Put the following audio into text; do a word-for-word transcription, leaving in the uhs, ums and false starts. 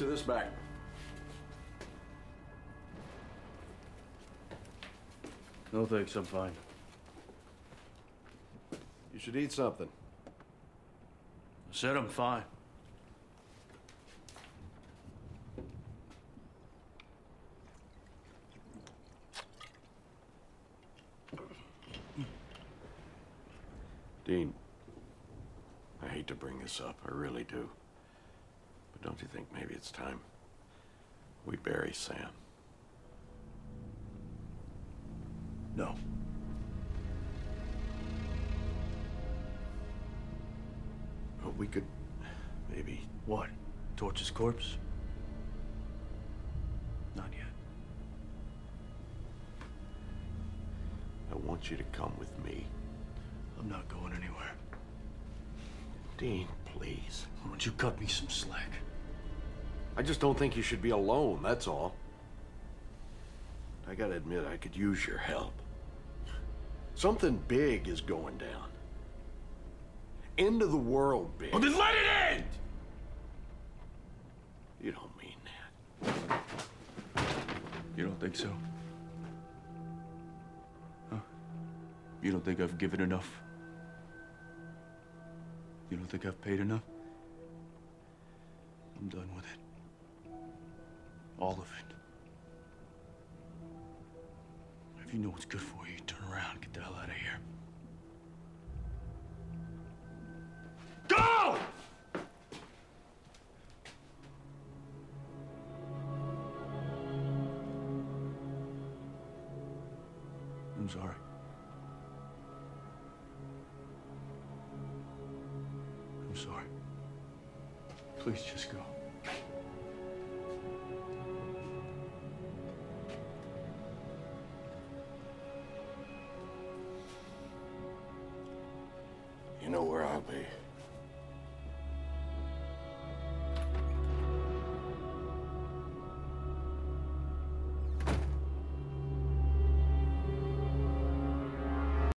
much of this back? No thanks, I'm fine. You should eat something. I said I'm fine. Dean, I hate to bring this up, I really do. But don't you think maybe it's time we bury Sam? No. Well, we could maybe... What? Torch his corpse? Not yet. I want you to come with me. I'm not going anywhere. Dean, please. Why don't you cut me some slack? I just don't think you should be alone, that's all. I gotta admit, I could use your help. Something big is going down. End of the world big. Well, then let it end! You don't mean that. You don't think so? Huh? You don't think I've given enough? You don't think I've paid enough? I'm done with it. All of it. If you know what's good for you, turn around, get the hell out of here. Go! I'm sorry. I'm sorry. Please just go. You know where I'll be.